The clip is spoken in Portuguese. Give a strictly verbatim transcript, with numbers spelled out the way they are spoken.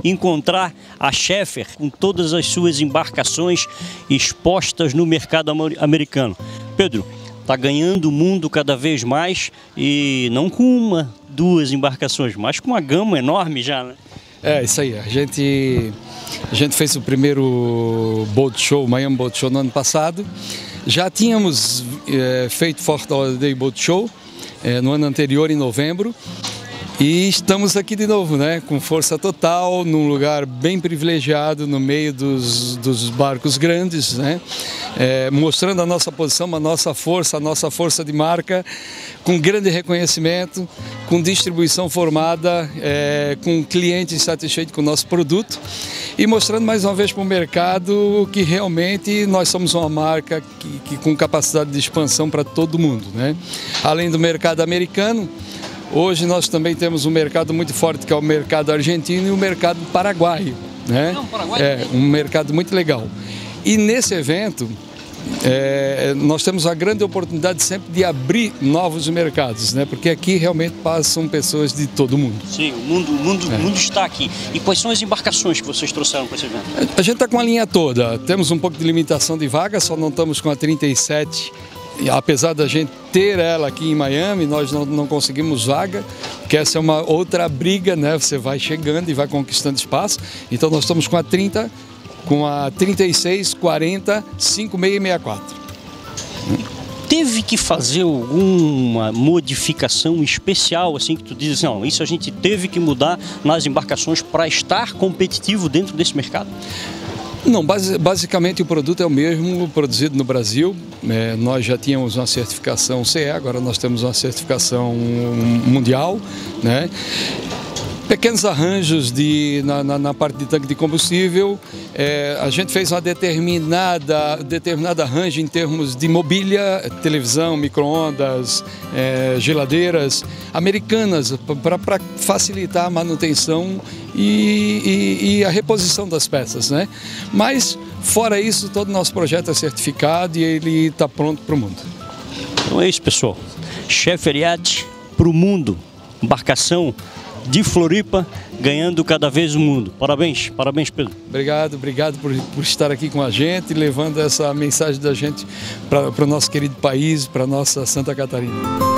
encontrar a Schaeffer com todas as suas embarcações expostas no mercado americano. Pedro, está ganhando o mundo cada vez mais e não com uma, duas embarcações, mas com uma gama enorme já, né? É, isso aí. A gente, a gente fez o primeiro Boat Show, Miami Boat Show, no ano passado. Já tínhamos é, feito Fort Lauderdale Boat Show é, no ano anterior, em novembro. E estamos aqui de novo, né, com força total, num lugar bem privilegiado, no meio dos, dos barcos grandes, né, é, mostrando a nossa posição, a nossa força, a nossa força de marca, com grande reconhecimento, com distribuição formada, é, com clientes satisfeitos com o nosso produto e mostrando mais uma vez para o mercado que realmente nós somos uma marca que, que com capacidade de expansão para todo mundo, né. Além do mercado americano, hoje nós também temos um mercado muito forte, que é o mercado argentino e o mercado paraguaio, né? Não, Paraguai é um mercado muito legal. E nesse evento, é, nós temos a grande oportunidade sempre de abrir novos mercados, né? Porque aqui realmente passam pessoas de todo mundo. Sim, o mundo, o mundo, é. o mundo está aqui. E quais são as embarcações que vocês trouxeram para esse evento? A gente está com a linha toda. Temos um pouco de limitação de vagas, só não estamos com a trinta e sete. E apesar da gente ter ela aqui em Miami, nós não, não conseguimos vaga, porque essa é uma outra briga, né? Você vai chegando e vai conquistando espaço. Então nós estamos com a trinta, com a trinta e seis, quarenta, cinquenta e seis e sessenta e quatro. Teve que fazer alguma modificação especial, assim, que tu diz assim, não, isso a gente teve que mudar nas embarcações para estar competitivo dentro desse mercado? Não, basicamente o produto é o mesmo produzido no Brasil. É, nós já tínhamos uma certificação C E, agora nós temos uma certificação mundial, né? Pequenos arranjos de, na, na, na parte de tanque de combustível. É, a gente fez uma determinada, determinada arranjo em termos de mobília, televisão, micro-ondas, é, geladeiras americanas, para facilitar a manutenção e, e, e a reposição das peças, né? Mas, fora isso, todo o nosso projeto é certificado e ele está pronto para o mundo. Então é isso, pessoal. Schaeffer Yacht para o mundo. Embarcação de Floripa, ganhando cada vez o mundo. Parabéns, parabéns, Pedro. Obrigado, obrigado por, por estar aqui com a gente, levando essa mensagem da gente para o nosso querido país, para a nossa Santa Catarina.